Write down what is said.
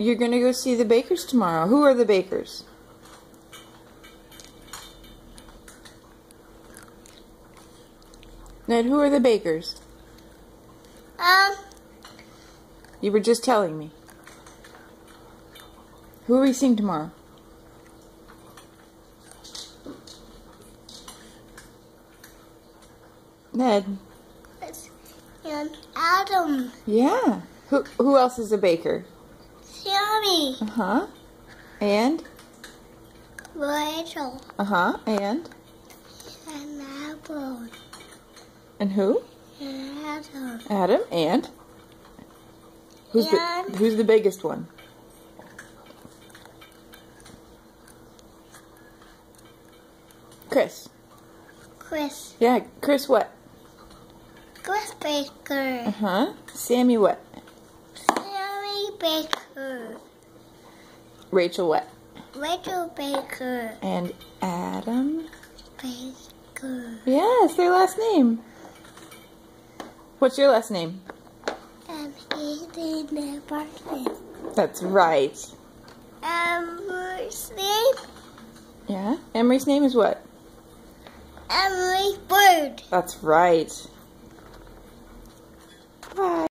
You're going to go see the Bakers tomorrow. Who are the Bakers? Ned, who are the Bakers? You were just telling me. Who are we seeing tomorrow? Ned. And Adam. Yeah. Who else is a baker? Sammy. Uh-huh. And? Rachel. Uh-huh. And Apple. And who? Adam. Adam. And? Who's the biggest one? Chris. Chris. Yeah, Chris what? Chris Baker. Uh-huh. Sammy what? Sammy Baker. Rachel what? Rachel Baker. And Adam? Baker. Yes, their last name. What's your last name? Ethan Barton. That's right. Emery's name? Yeah? Emery's name is what? Emery Bird. That's right. Bye.